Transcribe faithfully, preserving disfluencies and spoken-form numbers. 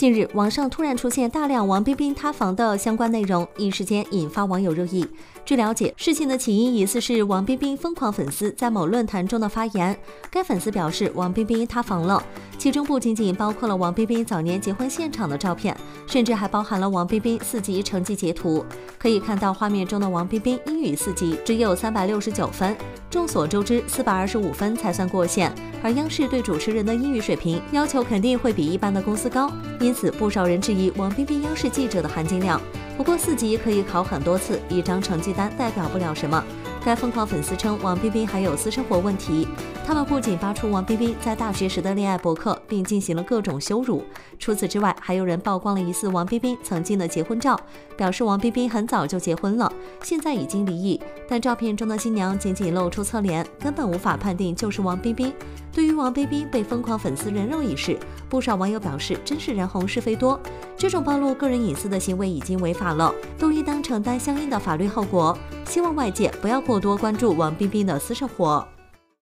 近日，网上突然出现大量王冰冰塌房的相关内容，一时间引发网友热议。据了解，事情的起因疑似是王冰冰疯狂粉丝在某论坛中的发言。该粉丝表示，王冰冰塌房了，其中不仅仅包括了王冰冰早年结婚现场的照片，甚至还包含了王冰冰四级成绩截图。可以看到画面中的王冰冰英语四级只有三百六十九分，众所周知，四百二十五分才算过线。而央视对主持人的英语水平要求肯定会比一般的公司高，因此不少人质疑王冰冰央视记者的含金量。不过四级可以考很多次，一张成绩单代表不了什么。该疯狂粉丝称王冰冰还有私生活问题，他们不仅扒出王冰冰在大学时的恋爱博客，并进行了各种羞辱。除此之外，还有人曝光了疑似王冰冰曾经的结婚照，表示王冰冰很早就结婚了，现在已经离异，但照片中的新娘仅仅露出侧脸，根本无法判定就是王冰冰。对于王冰冰被疯狂粉丝人肉一事，不少网友表示真是人红是非多，这种暴露个人隐私的行为已经违法了，都应当承担相应的法律后果。希望外界不要过多关注王冰冰的私生活。